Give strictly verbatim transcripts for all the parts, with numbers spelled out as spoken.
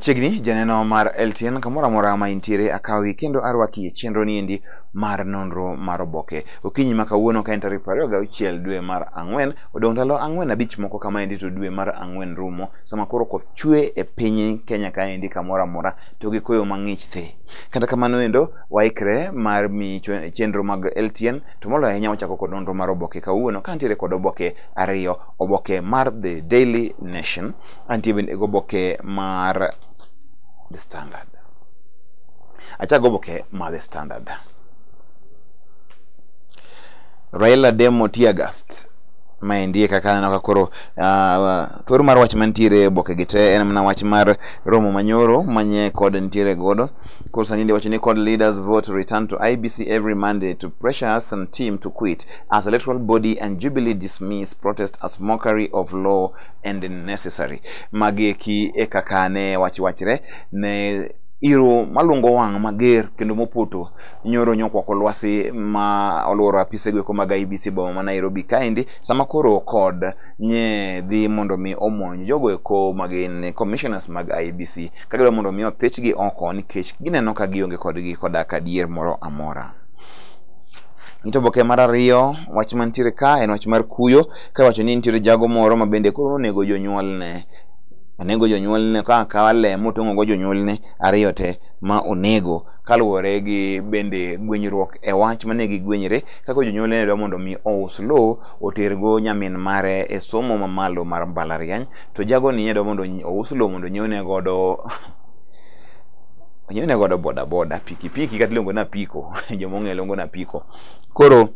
Machiegni janeno mar L T N kamora mora ma intiere akawi kendo arwaki chenro niendi mar nonro mar Oboke. Okinyi ma kawuono ka en tarik ariyo gauchiel dwe mar ang'wen, odong' ndalo ang'wen abich moko kama endi to dwe mar ang'wen rumo sama koro koth chwe e piny Kenya ka endi kamora mora to gi koyo mang'ich the. Kata kamano endo waikre mar mi chenro mag L T N to moloyo ahinya wachako kod nonro mar Oboke kawuono ka antiere kod oboke ariyo, oboke mar The Daily Nation, antie bende oboke mar The Standard. Acha oboke mar The Standard. Raila demo Tiagast ma endie kaka neno koro uh, thor mar wach mantiere oboke gite en mana wach mar romo manyoro manye kod ntiere godo koro sani ndi wacho ni kod leaders vote return to I B C every Monday to pressure us and team to quit as electoral body and Jubilee dismiss protest as mockery of law and necessary. Mageki e kaka ne wach wachre ne iro malungo wang mager kendo mopoto nyoro nyokwa kolwasi ma olworo apise gwe komaga I B C boma ma Nairobi kaendi sama koro kod nye dhi mondo mi omonj jogo eko magin commissioners mag I B C kagidwa mondo mi othechgi oko nikech gineno ka gionge kodgi koda kadier moro amora. Nito oboke mar ariyo wach mantiere ka en wach mar kuyo ka wacho ni nitiere jago moro ma bende koro onego jonyuolne onego jonyuolne ka kawa le motongo go jonyuolne ariyo te ma onego kaluwore gi bende gwenyruok e wach mane gi gwenyre kaka jonyuolne dwa mondo mi ous lo otergo nyamin mare e somo mamalo mar mbalariany to jago ni dwa mondo ous lo mondo nyone godo nyone godo boda boda piki piki kata longo na piko jomong'e longo na piko. Koro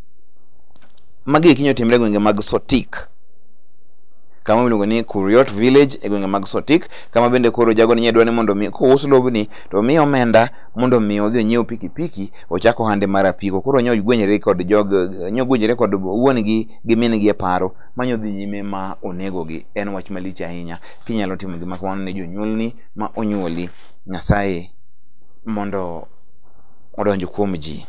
magi kinyo timre gwenge mag Sotik kama miluongo ni Kuriot Village e gwenge mag Sotik kama bende koro jago ni dwani mondo mi ko us lobni to mi omenda mondo mi odhi nyiew pikipiki ochako hande mar apiko koro nyo gwenyre kod jog nyo gwenyre kod wuon gi gi min gi e paro manyo dhi nyime ma onego gi en wach malich ahinya kinyalo timo gima kamano ne jonyuolni ma onyuoli. Nyasaye mondo odonjo kuom ji.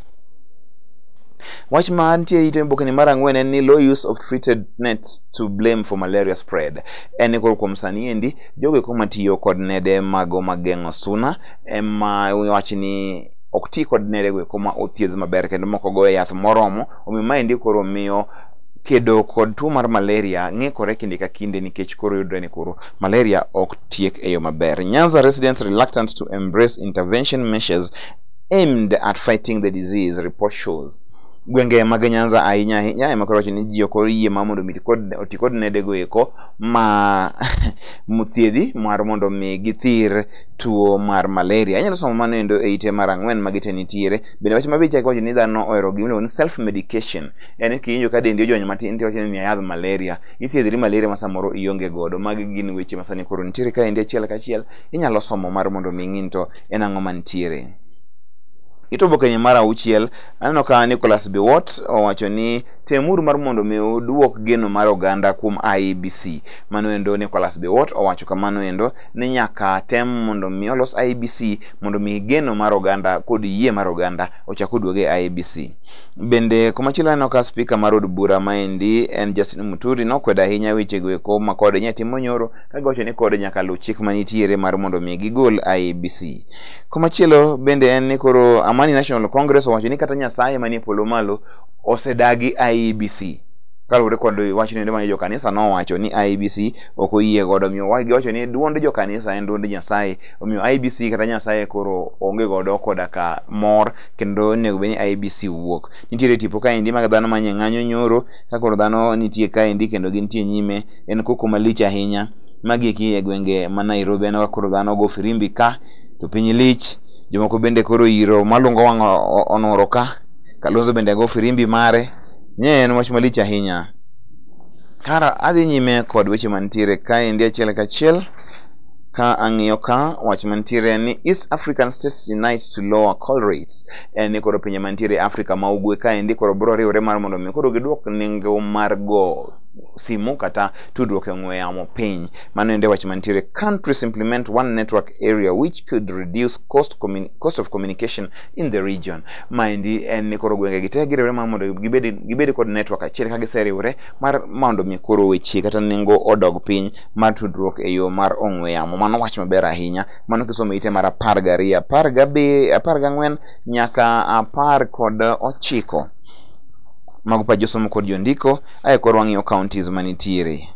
Wach ma nitie ite oboke ni mar ang'wen en ni low use of treated nets to blame for malaria spread. En koro kuom sani endi jogo eko matiyo kod nede mago mageng'o suna ema wach ni ok ti kod nede go eko ma othiedh maber kendo moko go e yath moromo omiyo ma endi koro miyo kedo kod tuo mar malaria ng'ikore kinde ka kinde nikech koro yudre ni koro malaria ok tiek e yo maber. Nyanza residents reluctant to embrace intervention measures aimed at fighting the disease, report shows. Gwenge mag Nyanza ahinya ahinya ema koro ni ji ok oyie ma mondo mi kod oti kod nede go eko ma muthiedhi mar mondo mi githir tuo mar malaria. Anyalo somo mano endo e ite mar ang'wen magite nitiere bende wach mabicha ko ni dhano ohero gimiluongo ni self medication en kinjo ka dendi ojony matin tiyo ni yadh malaria ithiedhri malaria ma samoro ionge godo. Magi gin weche masani koro nitiere ka endi achiel kachiel inyalo somo mar mondo mi ng'into en ang'o mantiere. Ito oboke ni mar auchiel aneno ka Nicholas Biwott owacho ni temuru mar mondo mi oduok geno mar oganda kuom I B C. Mano endo Nicholas Biwott owacho kamano endo ni nyaka tem mondo mi olos I B C mondo mi geno mar oganda kod yie mar oganda ochako duoge I B C. Bende komachielo aneno ka speaker mar od bura ma endi en Justin Muturi nokweda ahinya weche go eko ma kod nyatimo nyoro kaga wacho ni kod nyaka lu chik manitiere mar mondo mi gigol I B C. Komachielo bende en ni koro Amani National Congress owacho ni kata Nyasaye manie polo malo osedagi I B C. Kaluwore kod wach ni ndema jo kanisa no wacho ni I B C ok oyie godo miyo wagi wacho ni duond jo kanisa en duond Nyasaye omiyo I B C kata Nyasaye koro onge godo koda ka mor kendo nego beni I B C wuok. Nitiere tipo ka indi mag dhano manye ng'anyo nyoro ka koro dhano nitie ka indi kendo gintie nyime en koko malich ahinya magi ki e gwenge ma Nairobi en koro dhano go firimbi ka to piny lich jomoko bende koro iro malungo wang onoro ka Kalonzo bende go firimbi mare nye en wach malich ahinya. Kara adhi nyime kod weche mantiere ka endi achiel kachiel ka ang'iyo ka wach mantiere ni East African States unite to lower call rates. En ni koro pinje mantiere Afrika ma ugwe ka endi koro bro riwre mar mondo mi koro giduok nengo mar go simu kata tudruok e ong'we yamo piny. Mano ende wach mantiere. Countries implement one network area which could reduce cost cost of communication in the region. Maendi en ni koro gwenge gite giriwre mar mondo gibed gibed kod network achiel ka giseriwre mar mondo mi koro weche kata nengo odog piny mar tudruok e yo mar ong'we yamo. Mano wach maber ahinya. Mano kisomo ite mar apar gariyo, apar gabe, apar gang'wen nyaka apar kod ochiko. Mago pa josomo kod jondiko. Ae koro wang'iyo counties manitiere.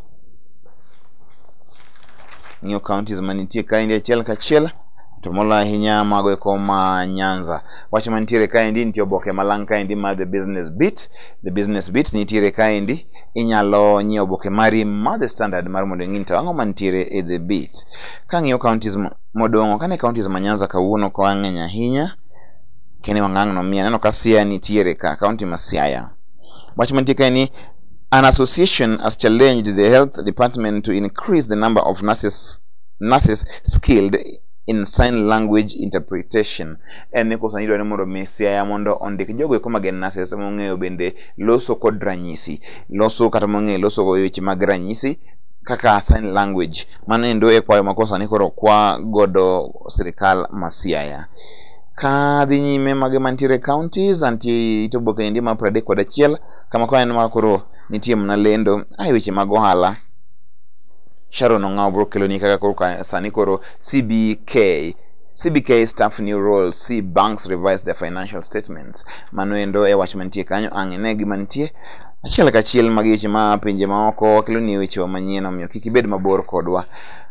Ng'iyo counties manitiere kaendi achiel kachiel. To mola ahinya mago eko ma Nyanza. Wach mantiere kaendi nitie oboke malang kaendi ma the business bit. The business bit nitiere kaendi. Inyalo nyiewo oboke mari ma the standard mar mondo ing'e to ang'o mantiere e the bit. Ka ng'iyo counties modong'o, kane counties ma Nyanza kawuono ko ang'eny ahinya. Kene wang'ang no mia neno ka Siaya nitiere ka county ma Siaya. Wach mantiere kaendi, an association has challenged the health department to increase the number of nurses nurses skilled in sign language interpretation. Ene kosa nidwa ne mondo mi Siaya mondo ondik jogo eko magen nurses mong'eyo bende loso kod ranyisi. Loso kata mong'eyo loso weche mag ranyisi kaka sign language. Mano endo e kwayo makosa ni koro kwa godo sirikal ma Siaya. Ka dhi nyime mage mantiere counties anti ito boke ndi ma pradek kod achiel kama kwa en makoro nitie mna lendo ai weche mag ohala. Sharon Ong'aw bro kelo ni kaka koro sani koro C B K C B K staff new roles, see banks revise their financial statements. Mano endo e wach mantie kanyo ang'ene gi mantie achiel kachiel magi weche ma pinje ma oko kelo ni weche manyien omiyo kik ibed mabor kodwa.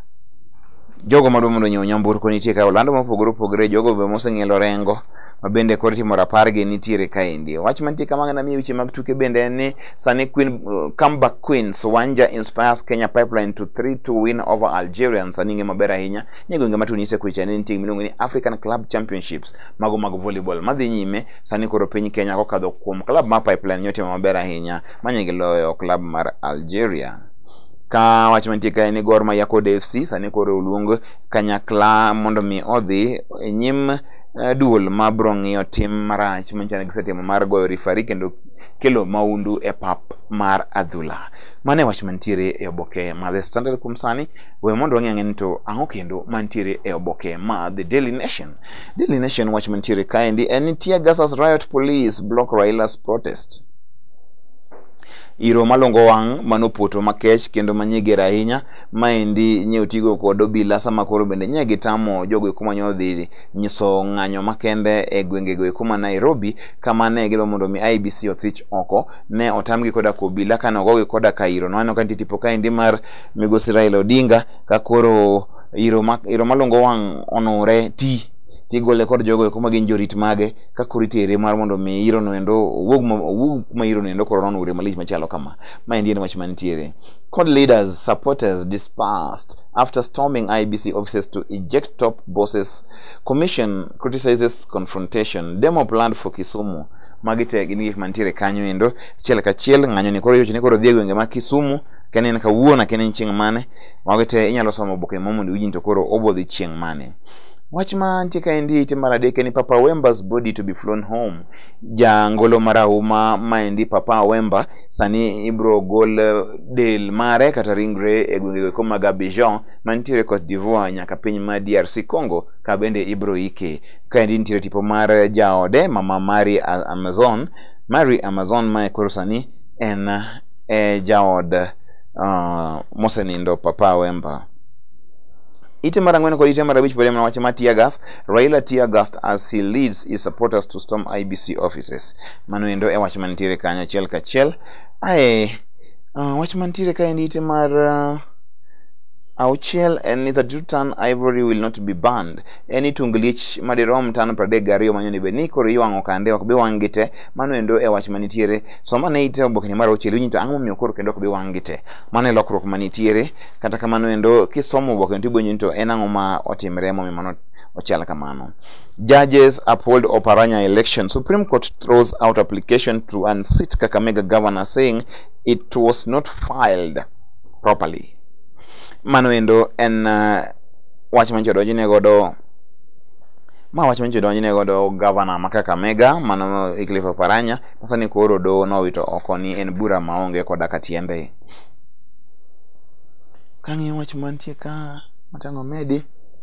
Jogo madwa mondo nyiew nyamburko nitie ka Orlando mopogore opogore, jogo be moseng'ielo rengo mabende koro timo rapar gi nitiere kaendi. Wach mantie kama na miyo weche mag tuke bende en ni sani Queen uh, comeback Queens Wanja inspires Kenya Pipeline to three two win over Algerians. Sani ng'e maber ahinya nyego ng'e matunise kwecha ni nitie miluongo ni African Club Championships mago mag volleyball madhi nyime sani koro piny Kenya kokadho kuom club ma Pipeline nyotimo maber ahinya manyegi loyo club mar Algeria. Ka wach mantie kae ni Gor Mahia kod F C sani koro oluong kanyakla mondo mi odhi e nyim uh, duol ma bro ng'iyo tim marach manchane gisetimo mar goyo rifari kendo kelo maundu e pap mar adhula. Mane wach mantiere e oboke ma The Standard kum sani. We mondo wang'e ng'en to ang'o kendo mantiere e oboke ma The Daily Nation. Daily Nation wach mantiere kaendi en tear gas as riot police block Raila's protest. Iro malongo wang' manopoto makech kendo manyegera ahinya maendi nyeo tigo kod obila sama koro bende nyegi tamo jogo eko manyo dhi nyiso ng'anyo makende e gwenge go eko ma Nairobi kama ne gidwa mondo mi I B C othich oko ne otamgi koda ko obila kana ogogi koda ka iro no kanti tipo kaendi mar migosi Raila Odinga ka koro iro ma, iro malongo wang' onore ti tigole kod jogo eko magin jorit mage ka kuritere mar mondo mi iro no endo owuog owuog kuma iro no endo koro non ure malich machalo kama. Maendi en wach mantiere. Court leaders supporters dispersed after storming I B C offices to eject top bosses. Commission criticizes confrontation. Demo planned for Kisumu. Magite gin gik mantiere kanyo endo achiel kachiel ng'anyo ni koro yoche ni koro dhi gwenge ma Kisumu kenen ka wuona kenen chieng' mane magite inyalo somo oboke momondo ujin to koro obodhi chieng' mane. Wach mantie kaendi ite mar adek ni Papa Wemba's body to be flown home. Jangolo marahuma maendi Papa Wemba sani ibro gol del mare kata ringre e gwenge ko mag Abidjan mantiere Cote d'Ivoire nyaka piny ma D R C Congo ka bende ibro ike. Kaendi nitiere tipo mar jaode mama Mary Amazon Mary Amazon ma koro sani en e jaod uh, mosenindo Papa Wemba. Ite mara ng'wen kod ite mara abich pere mwache ma tear gas. Raila tear gas as he leads his supporters to storm I B C offices. Mano endo e wach mantiere kanyo achiel kachiel. Ae uh, wach mantiere kaendi ite mar uh, auchiel en ni the Dutan Ivory will not be banned. Eni tung lich madirom tan pradek gariyo manyo ni be ni koro iwang'o kande ok bi wang' gite. Mano endo e wach manitiere. Soma ne ite oboke ni mar auchiel winyi to ang'o miyo koro kendo ok bi wang' gite. Mano e lokruok manitiere. Kata kamano endo kisomo oboke ni tibonyo to en ang'o ma otimre momi mano ochala kamano. Judges uphold Oparanya election. Supreme Court throws out application to unseat Kakamega governor saying it was not filed properly. Mano endo en uh, wach mancho dojine godo ma wacho ni donjne godo governor ma Kakamega mano Wycliffe Oparanya masani koro do no wito oko ni en bura maonge koda katiende. Kang'iyo wach mantie ka matang'o medi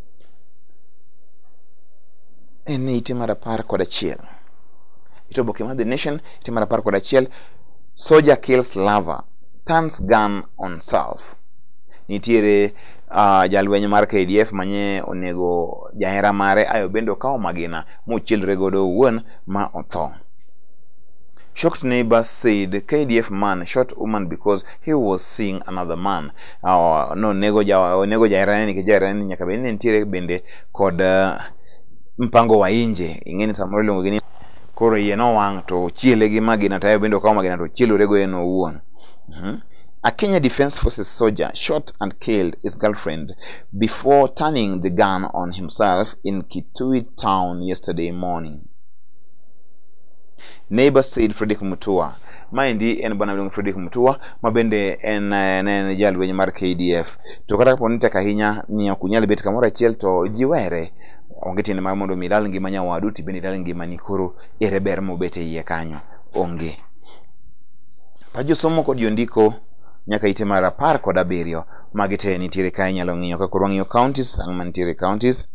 en ite mar apar kod achiel. Ito Oboke mar The Nation ite mar apar kod achiel. Soldier kills lover, turns gun on self. Nitiere uh, jalweny mar K D F manye onego jahera mare ayo bendo kao magina mochielre godo wuon ma otho. Shocked neighbors said K D F man shot woman because he was seeing another man. Uh, no nego ja nego jahera ni kijahera ni nyaka bende nitiere bende kod uh, mpango wa inje ingeni samoro longo gini koro yie no wang to chiele gi magina tayo bendo kao magina to chielore go eno wuon. Mhm. A Kenya Defense Forces soldier shot and killed his girlfriend before turning the gun on himself in Kitui town yesterday morning. Neighbors said Frederick Mutua. Maindi en bwana mlungu Frederick Mutua mabende en en jalwenye mar K D F. To kata ponita kahinya ni akunyali bet kamora chiel to jiwere. Ongeti ni mamondo milal ngimanya wadu tibeni dal ngimani koro ereber mobete iye kanyo onge. Pajo somo kod yondiko nyaka ite mar apar kod abiriyo magite nitiere kae nyalo ng'iyo ka koro ng'iyo counties ang mantiere counties.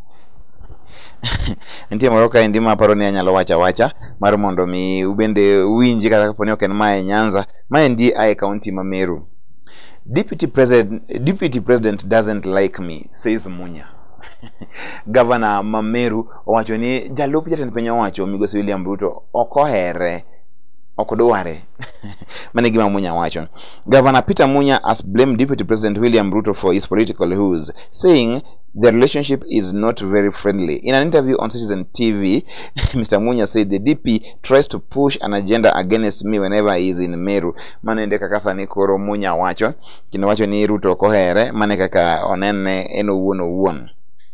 Ntie moro ka ndima paro ni anyalo wacha wacha mar mondo mi ubende winji kata kaponi ok en mae Nyanza mae ndi ai county ma Meru. Deputy President Deputy President doesn't like me, says Munya. Governor Mameru owacho ni jalup jatend piny owacho Migosi William Ruto okohere okodware. Mane gima Munya wacho. Governor Peter Munya has blamed Deputy President William Ruto for his political woes, saying the relationship is not very friendly. In an interview on Citizen T V, Mister Munya said the D P tries to push an agenda against me whenever he is in Meru. Mane ndeka kasa ni koro Munya wacho, kino wacho ni Ruto okohere, mane kaka onene eno wuon owuon.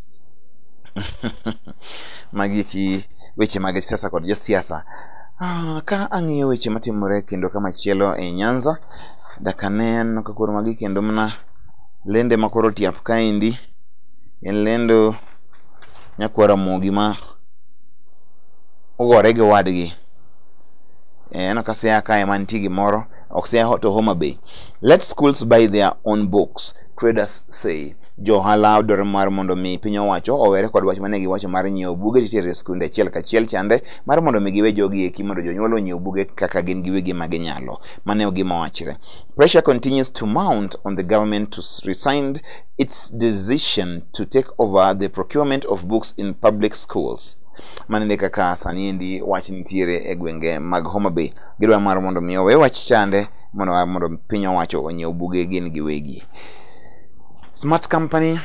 Magiki weche mag siasa kod josiasa. Ah, ka ang'iyo weche matimore kendo kama chielo e Nyanza dakanen kakoro magi kendo mna lende makoro tiap kaindi en lendo nyakwara mogi ma ogore gi wadgi eno kasea kae mantie gimoro ok sea to Homa Bay. Let schools buy their own books, traders say. Johala dore mar mondo mi piny owacho owere kod wach mane giwacho mar nyiewo buge titere skunde achiel kachiel chande mar mondo mi giwe jogi eki mondo jonyuol onyiew buge kaka gin giwegi maginyalo. Mane gima wachre. Pressure continues to mount on the government to rescind its decision to take over the procurement of books in public schools. Mane kaka sani ndi wach nitiere e gwenge mag Homa Bay. Gidwa mar mondo mi owe wach chande mondo mondo piny owacho onyiew buge gin giwegi. Smart company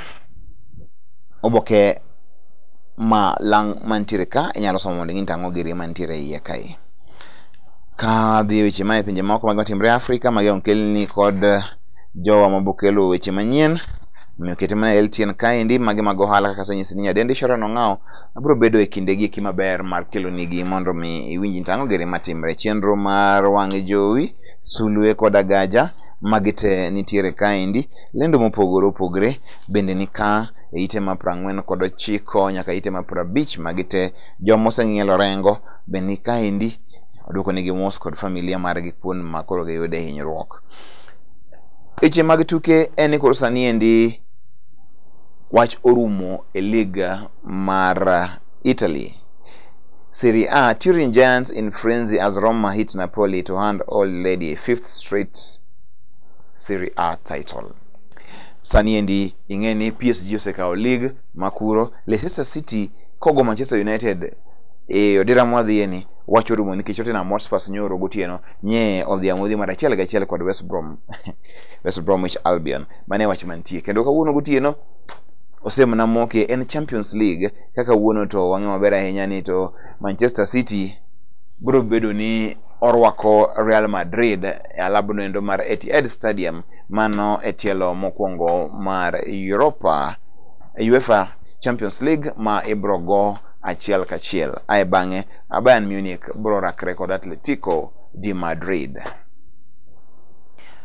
Oboke ma lang mantiere ka inyalo somo mondo ng'intango giri mantiere iye kae. Ka dhi weche mae pinje moko mag timbre Afrika mage onkelni kod jowa mabokelo weche manyien miokete mana L T N kae ndi mage mag ohala kaka senyisi ni nyadendi Sharon Ong'ao abiro bedo e kindegi eki maber mar kelo nigi mondo mi iwinji ntango giri matimre chenro mar wang' jowi sulwe kod agaja magite nitiere kaendi lendo mopogore opogore bende ni ka e ite ma prang'wen kod ochiko nyaka ite ma prabich magite jomoseng'ielo rengo bende ni kaendi odwoko nigi mos kod familia margi kuon makoro giyude hinyruok. Eche mag tuke en koro sani endi wach orumo e liga mar Italy. Serie A, Turin Giants in frenzy as Roma hit Napoli to hand old lady fifth straight Serie A title. Sani endi ingeni P S G osekao league makuro Leicester City kogo Manchester United e odira mwadhieni wacho rumo nikech Tottenham Hotspur nyoro gotieno nye odhi amodhi mar achiel ga achiel kod West Brom West Bromwich Albion mane wach mantie kendo kawuono gotieno osemna moke en Champions League kaka wuono to wang'e maber ahinya ni to Manchester City biro bedo ni orwako Real Madrid e alabno endo mar Etihad Stadium mano etielo mokwongo mar Europa UEFA Champions League ma ibrogo achiel kachiel ae bang'e Bayern Munich biro rakre kod Atletico di Madrid.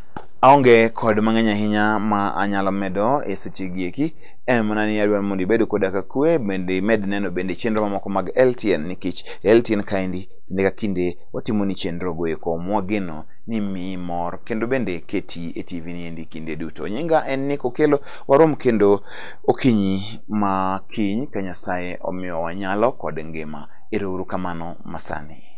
aonge kod mang'eny ahinya ma anyalo medo e seche gieki en mana ni adwaro mondo ibed koda ka kwe bende med neno bende chenro mamoko mag L T N nikech L T N kaendi kinde ka kinde watimo ni chenro go eko mwageno ni mi mor kendo bende keti e T V ni endi kinde duto. Nyinga en Nick Okelo, warom kendo okinyi ma kiny ka Nyasaye omiyo wanyalo kod ngima. Ero uru kamano masani.